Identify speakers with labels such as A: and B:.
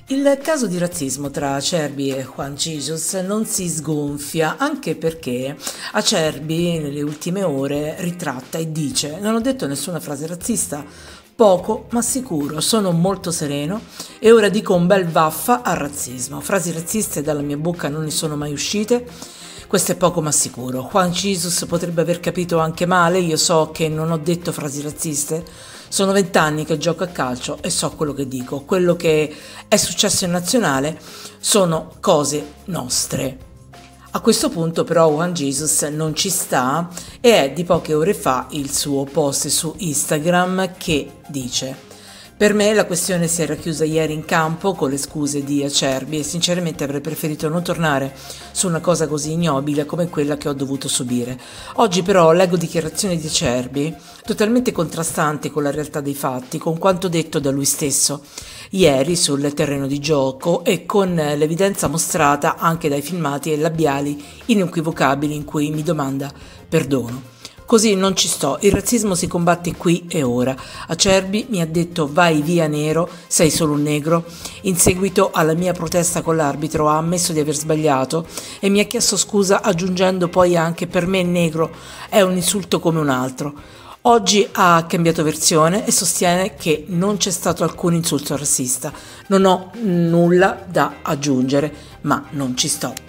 A: Il caso di razzismo tra Acerbi e Juan Jesus non si sgonfia, anche perché Acerbi nelle ultime ore ritratta e dice: non ho detto nessuna frase razzista, poco ma sicuro, sono molto sereno e ora dico un bel vaffa al razzismo. Frasi razziste dalla mia bocca non ne sono mai uscite. Questo è poco ma sicuro. Juan Jesus potrebbe aver capito anche male, io so che non ho detto frasi razziste. Sono 20 anni che gioco a calcio e so quello che dico. Quello che è successo in nazionale sono cose nostre. A questo punto però Juan Jesus non ci sta e è di poche ore fa il suo post su Instagram che dice: per me la questione si era chiusa ieri in campo con le scuse di Acerbi e sinceramente avrei preferito non tornare su una cosa così ignobile come quella che ho dovuto subire. Oggi però leggo dichiarazioni di Acerbi totalmente contrastanti con la realtà dei fatti, con quanto detto da lui stesso ieri sul terreno di gioco e con l'evidenza mostrata anche dai filmati e labiali inequivocabili in cui mi domanda perdono. Così non ci sto, il razzismo si combatte qui e ora. Acerbi mi ha detto vai via nero, sei solo un negro. In seguito alla mia protesta con l'arbitro ha ammesso di aver sbagliato e mi ha chiesto scusa aggiungendo poi anche per me negro è un insulto come un altro. Oggi ha cambiato versione e sostiene che non c'è stato alcun insulto razzista. Non ho nulla da aggiungere, ma non ci sto.